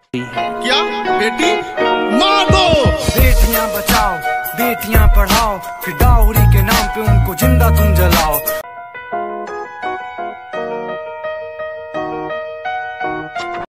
क्या बेटी मार दो। बेटियां बचाओ, बेटियां पढ़ाओ, फिर डाउरी के नाम पे उनको जिंदा तुम जलाओ।